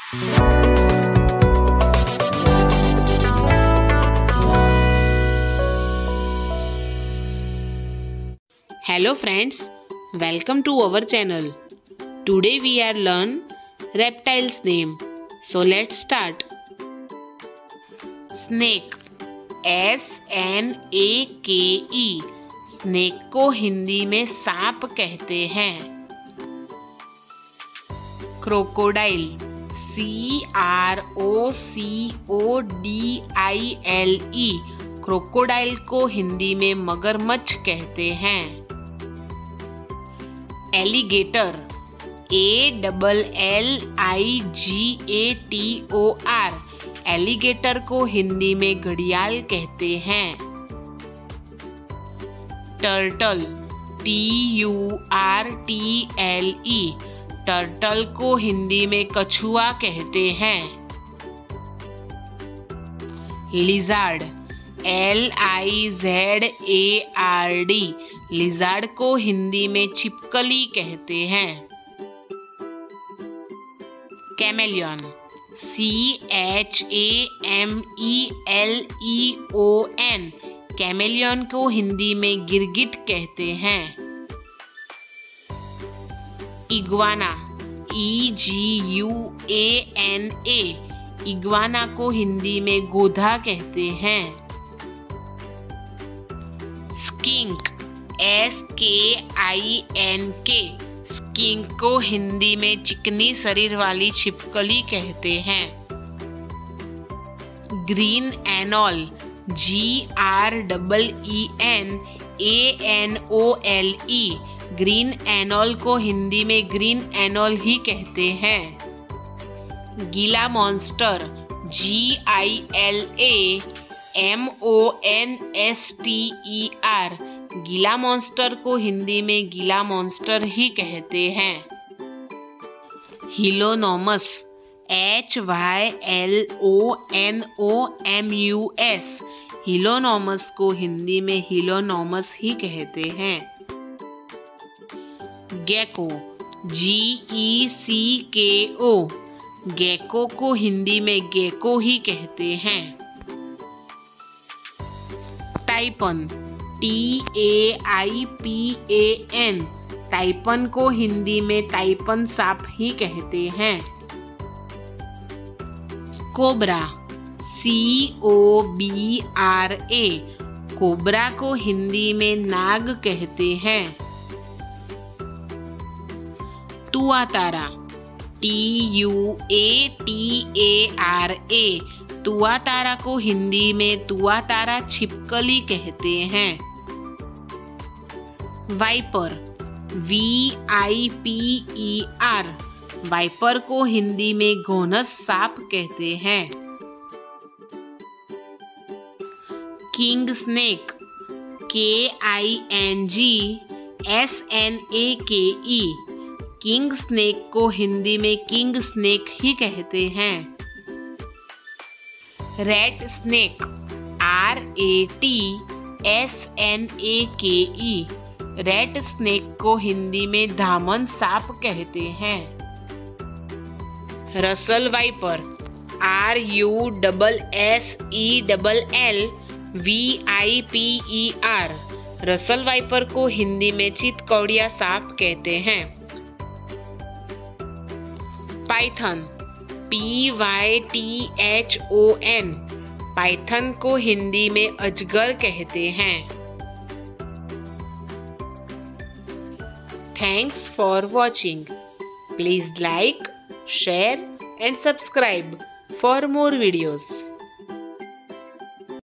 Hello friends, welcome to our channel. Today we are learn reptiles name. So let's start. Snake, SNAKE. Snake को हिंदी में सांप कहते हैं। Crocodile, CROCODILE। Crocodile को हिंदी में मगरमच्छ कहते हैं। Alligator, ALLIGATOR। एलिगेटर को हिंदी में घड़ियाल कहते हैं। Turtle, TURTLE। टर्टल को हिंदी में कछुआ कहते हैं। Lizard, LIZARD। लिजार्ड को हिंदी में छिपकली कहते हैं। Chameleon, CHAMELEON। कैमेलियन को हिंदी में गिरगिट कहते हैं। Iguana, EGUANA। इग्वाना को हिंदी में गोधा कहते हैं। Skink, SKINK। स्किंक को हिंदी में चिकनी शरीर वाली छिपकली कहते हैं। Green anole, GREENANOLE। Green anole को हिंदी में ग्रीन एनोल ही कहते हैं। गीला मॉन्स्टर, GILAMONSTER। गीला मॉन्स्टर को हिंदी में गीला मॉन्स्टर ही कहते हैं। हिलोनोमस, HYLONOMUS। हिलोनोमस को हिंदी में हिलोनोमस ही कहते हैं। Gecko, GECKO। गेको को हिंदी में गेको ही कहते हैं। Taipan, TAIPAN। टाइपन को हिंदी में टाइपन सांप ही कहते हैं। Cobra, COBRA। कोबरा को हिंदी में नाग कहते हैं। तुआतारा, TUATARA। तुआतारा को हिंदी में तुआतारा छिपकली कहते हैं। Wiper, VIPER। वाइपर को हिंदी में घोनस सांप कहते हैं। King snake, KINGSNAKE। King snake को हिंदी में किंग स्नेक ही कहते हैं। Rat snake, RATSNAKE। Rat snake को हिंदी में धामन सांप कहते हैं। Russell viper, RUSSELLVIPER। Russell viper को हिंदी में चितकौड़िया सांप कहते हैं। Python, PYTHON। पाइथन को हिंदी में अजगर कहते हैं। Thanks for watching. Please like, share and subscribe for more videos.